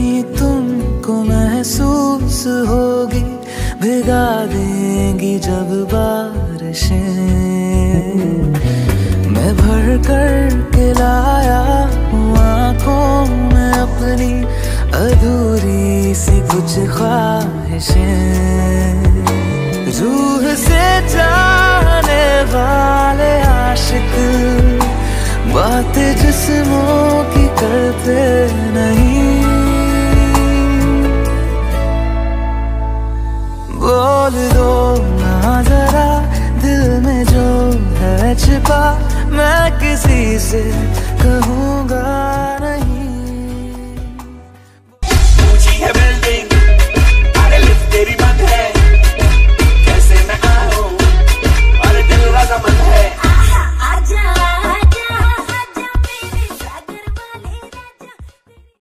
कमी तुमको महसूस होगी, भिगा देंगी जब बारिशें। मैं भर कर के लाया हूँ आँखों में अपनी अधूरी सी कुछ ख्वाहिशें। रूह से जाने वाले आशिक बातें जिस्मों की करते नहीं। बोल दो ना जरा दिल में जो है छिपा, मैं किसी से